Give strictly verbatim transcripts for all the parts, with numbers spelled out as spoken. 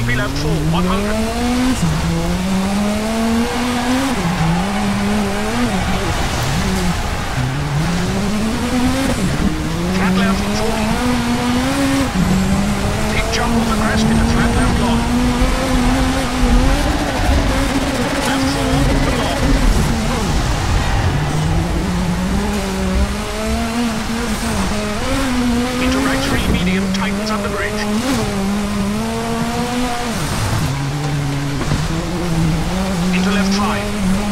bumpy left four, one hundred. Flat left, forty. Big jump over crest into flat left long. Left four, open long. Into right three, medium, tightens up the bridge. Into left five.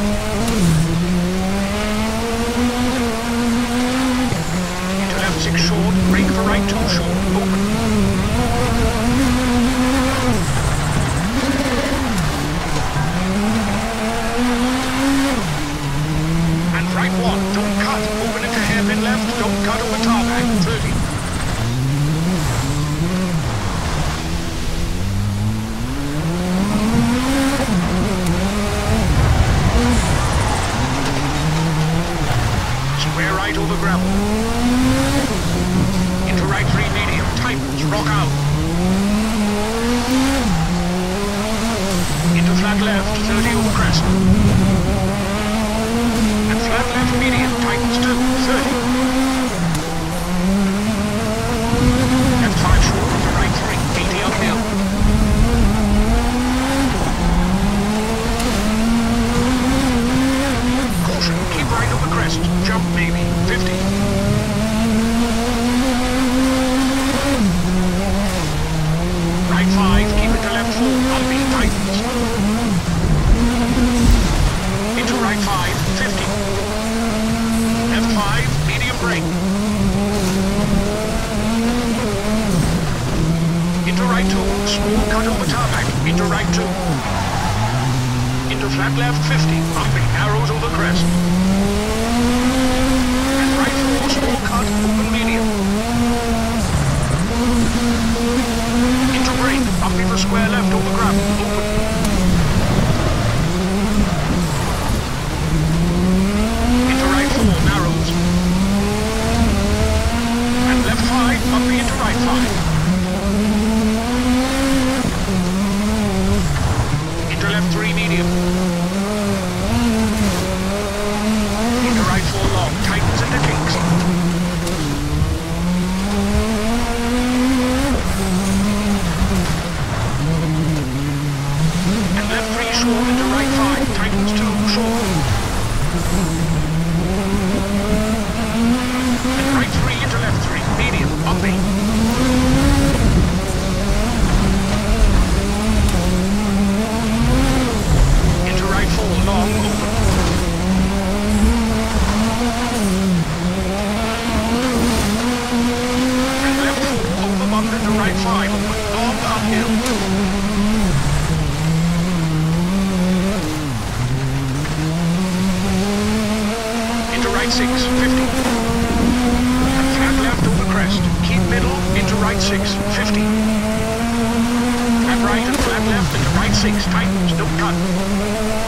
Into left six short, brake for right two short, open. And right one, don't cut, open into hairpin left, don't cut over tarmac, thirty. Square right over gravel. Into right three medium, tightens, rock out. Into flat left, thirty over crest. And flat left medium, tightens two, thirty. Left five short to right three, eighty uphill. Caution, keep right over crest, jump maybe, fifty. Right five, keep it to left four, bumpy, tightens. Into right five, fifty. Left five, medium brake. Into right two, small cut over tarmac, into right two. Into flat left, fifty, bumpy, arrows over crest. And right four, small cut, open medium. Into brake, bumpy for square left over gravel, open. Into right four, narrows. And left five, bumpy into right five. Into left three, medium. Into right four, long, tightens into kinks. And left three, short into right five, tightens two, short. And right three into left three, medium, bumpy. Into right four, long, open. And left four, over bump into right five, open, long, uphill. Into right six, fifty. And flat left over crest. Keep middle, into right six, fifty. Flat right and flat left into right six, tightens, don't cut.